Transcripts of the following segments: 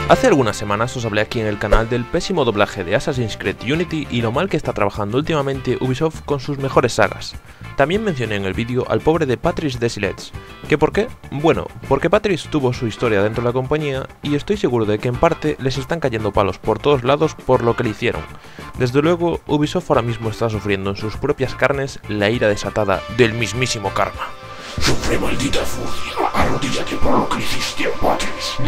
Hace algunas semanas os hablé aquí en el canal del pésimo doblaje de Assassin's Creed Unity y lo mal que está trabajando últimamente Ubisoft con sus mejores sagas. También mencioné en el vídeo al pobre de Patrice Désilets. ¿Qué por qué? Bueno, porque Patrice tuvo su historia dentro de la compañía y estoy seguro de que en parte les están cayendo palos por todos lados por lo que le hicieron. Desde luego, Ubisoft ahora mismo está sufriendo en sus propias carnes la ira desatada del mismísimo karma. Sufre maldita furia, arrodíllate por lo que hiciste a Patrice.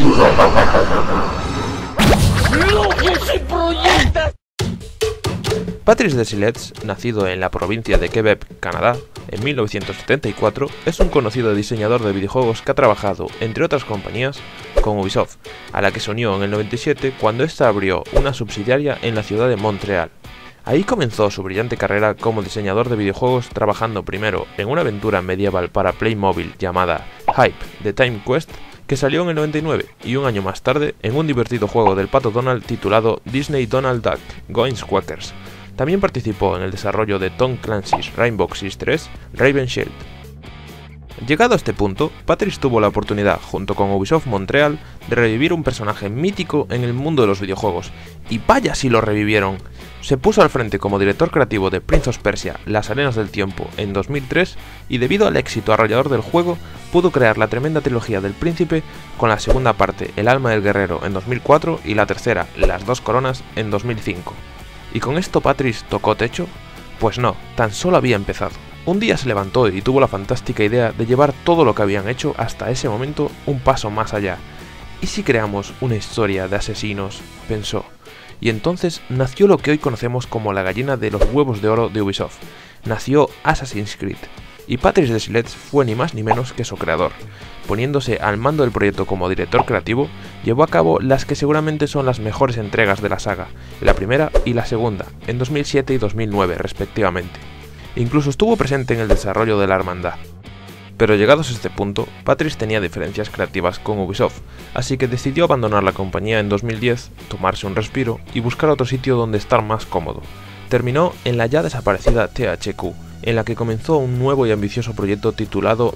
Patrice Désilets, nacido en la provincia de Quebec, Canadá, en 1974, es un conocido diseñador de videojuegos que ha trabajado, entre otras compañías, con Ubisoft, a la que se unió en el 97 cuando ésta abrió una subsidiaria en la ciudad de Montreal. Ahí comenzó su brillante carrera como diseñador de videojuegos, trabajando primero en una aventura medieval para Playmobil llamada Hype: The Time Quest, que salió en el 99, y un año más tarde en un divertido juego del pato Donald titulado Disney Donald Duck: Going Quackers. También participó en el desarrollo de Tom Clancy's Rainbow Six 3, Raven Shield. Llegado a este punto, Patrice tuvo la oportunidad, junto con Ubisoft Montreal, de revivir un personaje mítico en el mundo de los videojuegos, y vaya si lo revivieron. Se puso al frente como director creativo de Prince of Persia: Las Arenas del Tiempo en 2003 y debido al éxito arrollador del juego, pudo crear la tremenda trilogía del Príncipe con la segunda parte, El Alma del Guerrero, en 2004 y la tercera, Las Dos Coronas, en 2005. ¿Y con esto Patrice tocó techo? Pues no, tan solo había empezado. Un día se levantó y tuvo la fantástica idea de llevar todo lo que habían hecho hasta ese momento un paso más allá. ¿Y si creamos una historia de asesinos?, pensó. Y entonces nació lo que hoy conocemos como la gallina de los huevos de oro de Ubisoft. Nació Assassin's Creed. Y Patrice Désilets fue ni más ni menos que su creador. Poniéndose al mando del proyecto como director creativo, llevó a cabo las que seguramente son las mejores entregas de la saga, la primera y la segunda, en 2007 y 2009 respectivamente. Incluso estuvo presente en el desarrollo de la Hermandad. Pero llegados a este punto, Patrice tenía diferencias creativas con Ubisoft, así que decidió abandonar la compañía en 2010, tomarse un respiro y buscar otro sitio donde estar más cómodo. Terminó en la ya desaparecida THQ, en la que comenzó un nuevo y ambicioso proyecto titulado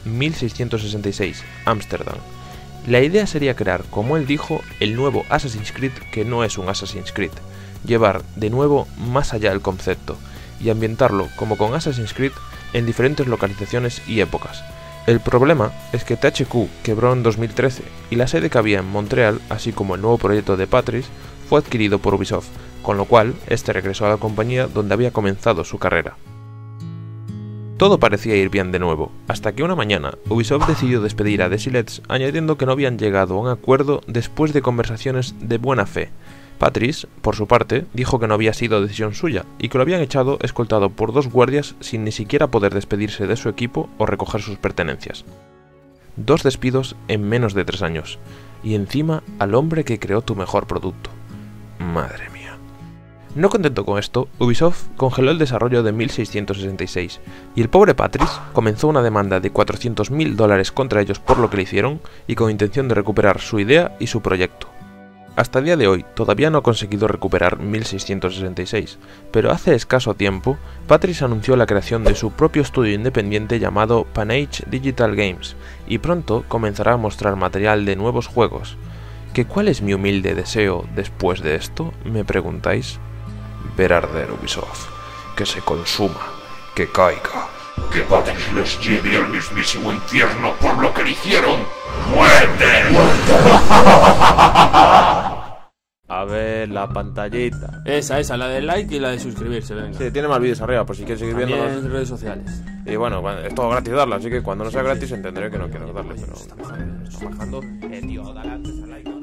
1666, Amsterdam. La idea sería crear, como él dijo, el nuevo Assassin's Creed que no es un Assassin's Creed, llevar de nuevo más allá el concepto, y ambientarlo, como con Assassin's Creed, en diferentes localizaciones y épocas. El problema es que THQ quebró en 2013 y la sede que había en Montreal, así como el nuevo proyecto de Patrice, fue adquirido por Ubisoft, con lo cual este regresó a la compañía donde había comenzado su carrera. Todo parecía ir bien de nuevo, hasta que una mañana Ubisoft decidió despedir a Désilets añadiendo que no habían llegado a un acuerdo después de conversaciones de buena fe. Patrice, por su parte, dijo que no había sido decisión suya y que lo habían echado escoltado por 2 guardias sin ni siquiera poder despedirse de su equipo o recoger sus pertenencias. 2 despidos en menos de 3 años, y encima al hombre que creó tu mejor producto. Madre mía. No contento con esto, Ubisoft congeló el desarrollo de 1666, y el pobre Patrice comenzó una demanda de $400.000 contra ellos por lo que le hicieron y con intención de recuperar su idea y su proyecto. Hasta el día de hoy todavía no ha conseguido recuperar 1666, pero hace escaso tiempo Patrice anunció la creación de su propio estudio independiente llamado Panage Digital Games, y pronto comenzará a mostrar material de nuevos juegos. ¿Que cuál es mi humilde deseo después de esto?, me preguntáis. Ver arder Ubisoft, que se consuma, que caiga. Que Patrice les lleve al mismísimo infierno por lo que le hicieron. ¡Muerte! A ver, la pantallita. Esa, la del like y la de suscribirse, venga. Sí, tiene más vídeos arriba por si quieres seguir También viéndonos. en redes sociales. Y bueno, es todo gratis darle, así que cuando no sea gratis entenderé que no quiero darle, pero... Está bajando. Tío, dale antes al like.